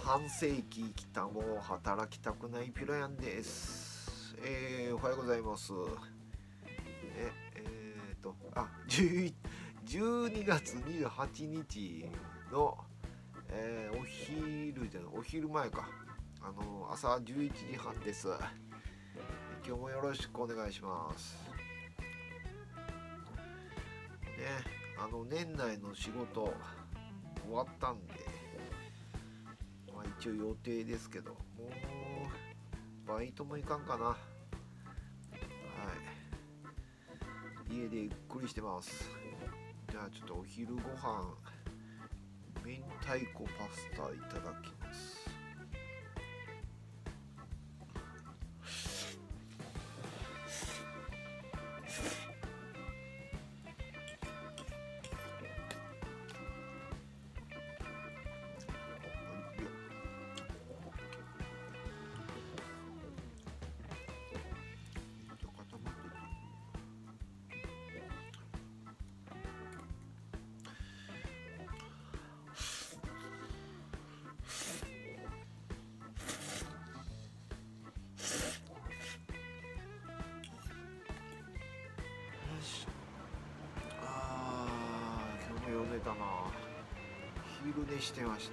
半世紀生きたも働きたくないピロヤンです。おはようございます。12月28日の、お昼前か。朝11時半です。今日もよろしくお願いします。年内の仕事終わったんで、一応予定ですけど、もうバイトも行かんかな。はい、家でゆっくりしてます。じゃあちょっとお昼ご飯明太子パスタいただきます。今日も夜寝たな。昼寝してました。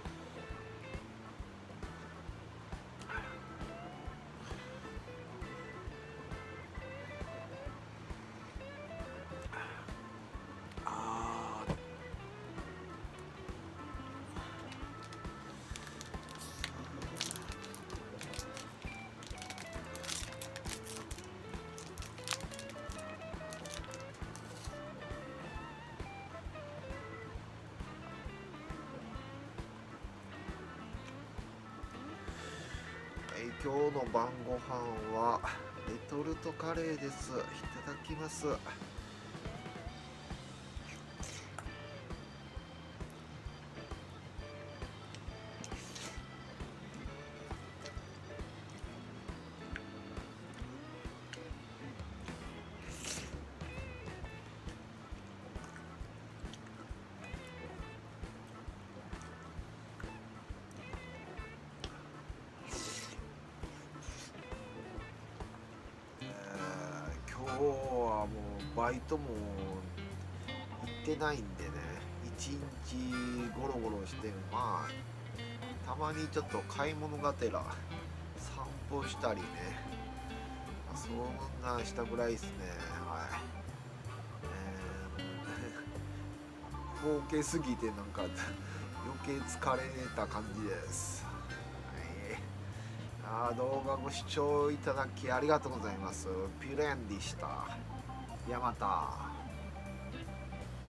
今日の晩ご飯はレトルトカレーです。いただきます。今日はもうバイトも行ってないんでね、一日ゴロゴロして、たまにちょっと買い物がてら散歩したりね、そんなしたぐらいですね。はい、儲けすぎてなんか余計疲れた感じです。動画ご視聴いただきありがとうございます。ピュレンでした。ではまた。